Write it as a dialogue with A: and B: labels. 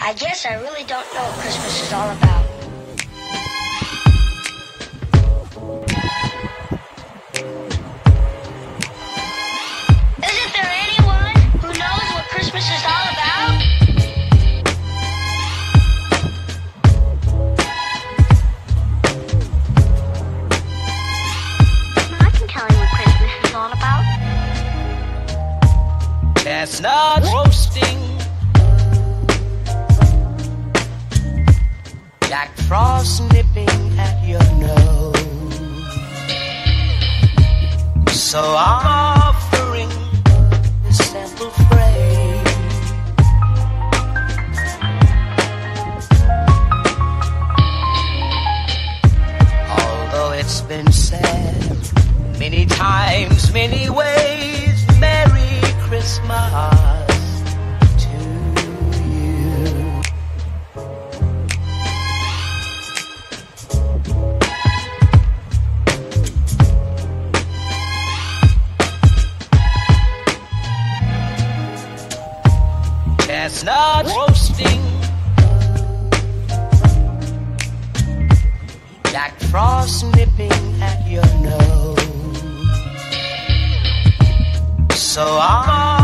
A: I guess I really don't know what Christmas is all about. Isn't there anyone who knows what Christmas is all about?
B: I can tell you what Christmas is all about.
C: Chestnuts roasting, Jack Frost nipping at your nose. So I'm offering this simple phrase. Although it's been said many times, many ways, Merry Christmas to you. Chestnuts roasting, Jack Frost nipping at your nose. So I'm